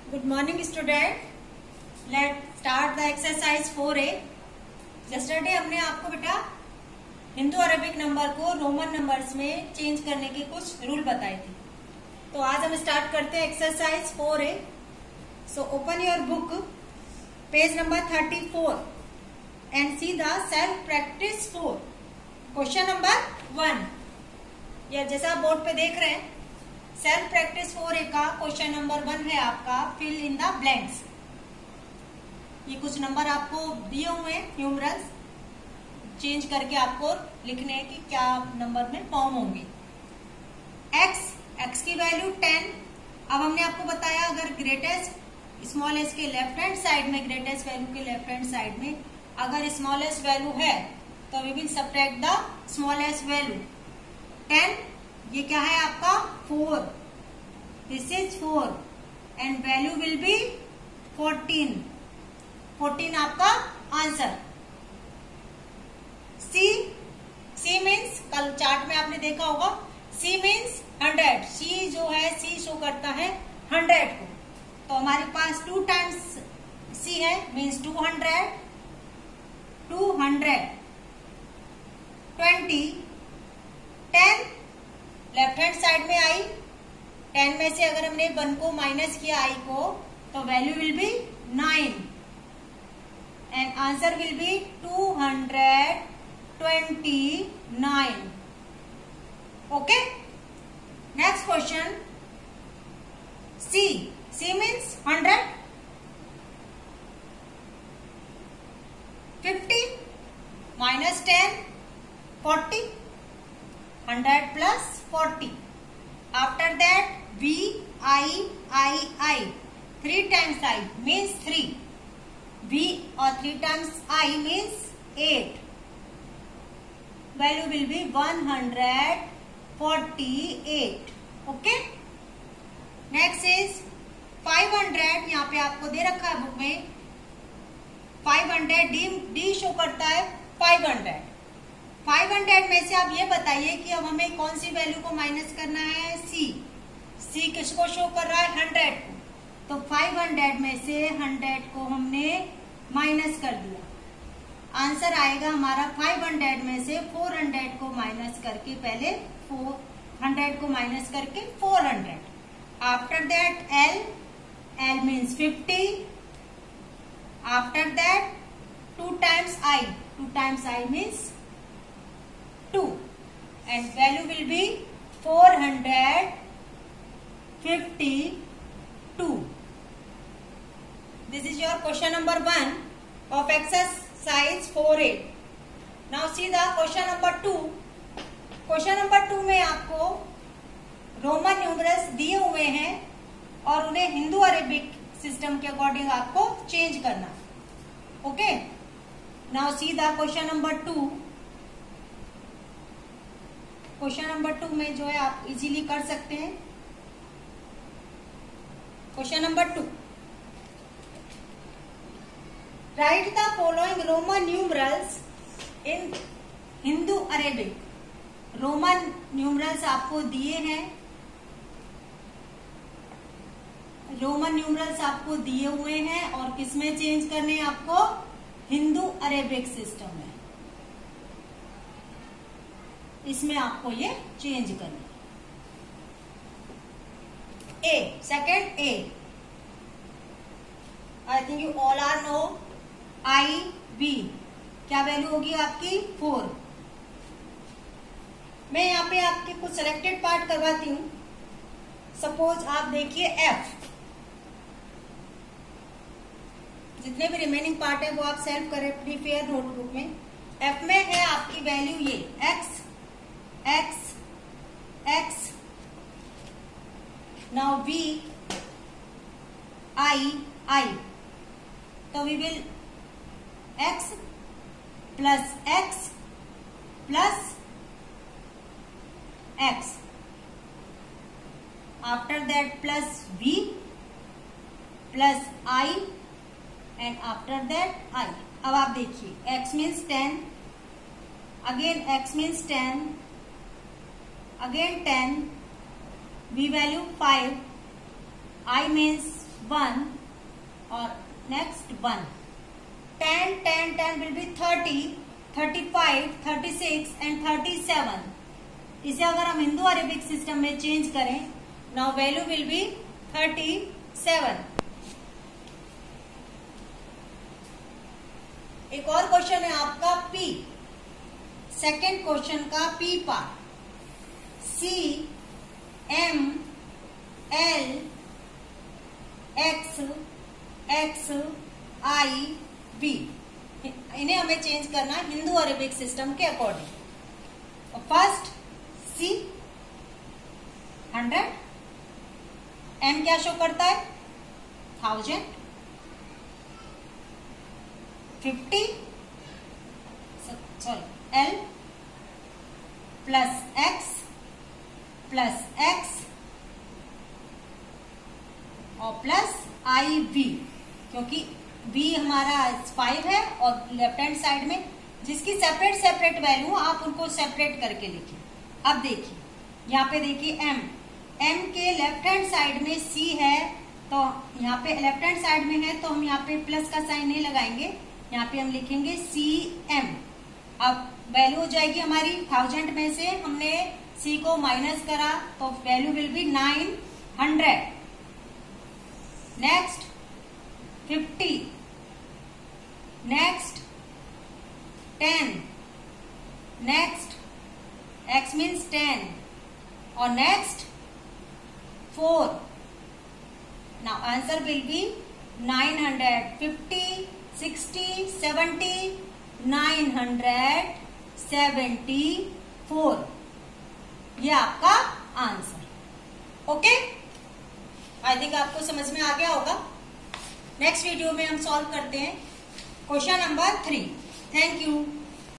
Good morning, student. Let's start the exercise 4A. Yesterday हमने आपको बेटा हिंदू अरेबिक नंबर को रोमन नंबर्स में चेंज करने के कुछ रूल बताए थे। तो आज हम स्टार्ट करते हैं exercise 4A. So open your book, page number 34 and see the self practice 4. Question number 1. या जैसा आप बोर्ड पे देख रहे हैं, सेल्फ प्रैक्टिस 4A का क्वेश्चन नंबर 1 है आपका फिल इन द ब्लैंक्स। ये कुछ नंबर आपको दिए हुए हैं न्यूमरल्स, चेंज करके आपको लिखने हैं कि क्या नंबर में फॉर्म होंगे। एक्स की वैल्यू 10। अब हमने आपको बताया अगर ग्रेटेस्ट स्मॉल एस के लेफ्ट हैंड साइड में, ग्रेटेस्ट वैल्यू के लेफ्ट हैंड साइड में अगर स्मॉलेस्ट वैल्यू है तो we will subtract the smallest value. 10 ये क्या है आपका 4, this is 4 and value will be 14 आपका आंसर। सी मीन्स कल चार्ट में आपने देखा होगा, सी मीन्स 100। सी जो है सी शो करता है 100 को, तो हमारे पास 2 टाइम्स सी है मीन्स 200, 20, 10 लेफ्ट हैंड साइड में आई, 10 में से अगर हमने 1 को माइनस किया आई को तो value will be 9 and answer will be 229। Okay, next question. C means 100, 50 minus 10 40, 100 plus 40. After that I 3 times I means 3. V or 3 times I means 8. Value will be 148. Okay. Next is 500. यहाँ पे आपको दे रखा है book में 500 D show करता है 500 में से आप ये बताइए कि अब हमें कौन सी वैल्यू को माइनस करना है। सी किसको शो कर रहा है 100 को, तो 500 में से 100 को हमने माइनस कर दिया। आंसर आएगा हमारा 500 में से 400 को माइनस करके, पहले 400 को माइनस करके 400। After that L means 50। After that 2 times I means 2 and value will be 452. This is your question number 1 of exercise 4A. Now see the question number 2. Question number 2 में आपको रोमन न्यूमरल्स दिए हुए हैं और उन्हें Hindu Arabic system के according आपको change करना। Okay, now see the question number 2। Question number 2 में जो है आप इजीली कर सकते हैं। Question number 2, write the following Roman numerals in Hindu Arabic. Roman numerals आपको दिए हैं, रोमन न्यूमरल्स आपको दिए हुए हैं और किसमें चेंज करने हैं आपको, हिंदू अरेबिक सिस्टम में। इसमें आपको ये चेंज करना। Second a, I think you all are know IV क्या वैल्यू होगी आपकी 4। मैं यहाँ पे आपके कुछ सिलेक्टेड पार्ट करवाती हूँ। सपोज आप देखिए F, जितने भी रिमेनिंग पार्ट है वो आप सेल्फ करें अपनी फेयर नोटबुक में। F में है आपकी वैल्यू ये X, now V I, तो we will X plus X plus X, after that plus V plus I and after that I। अब आप देखिए X means 10, again X means 10, again 10, V value 5, I means 1 और next 1. 10, 10, 10 will be 30, 35, 36 and 37. इसे अगर हम Hindu Arabic system में change करें, now value will be 37. एक और क्वेश्चन है आपका P, सेकेंड क्वेश्चन का P part. C, M, L, X, X, I, B. इन्हें हमें चेंज करना है हिंदू अरेबिक सिस्टम के अकॉर्डिंग. फर्स्ट C 100, M क्या शो करता है 1000, 50, सॉरी L प्लस X और प्लस IV, क्योंकि B हमारा 5 है और लेफ्ट हैंड साइड में जिसकी सेपरेट वैल्यू आप उनको सेपरेट करके लिखिए. अब देखिए यहाँ पे देखिए M के लेफ्ट हैंड साइड में C है, तो यहाँ पे लेफ्ट हैंड साइड में है तो हम यहाँ पे प्लस का साइन नहीं लगाएंगे, यहाँ पे हम लिखेंगे CM. अब वैल्यू हो जाएगी हमारी 1000 में से हमने C को माइनस करा तो value will be 900. Next 50, next 10, next X means 10 और next 4. Now answer will be 950, 60, 70, 974. ये आपका आंसर. ओके, आई थिंक आपको समझ में आ गया होगा. नेक्स्ट वीडियो में हम सॉल्व करते हैं क्वेश्चन नंबर 3. Thank you.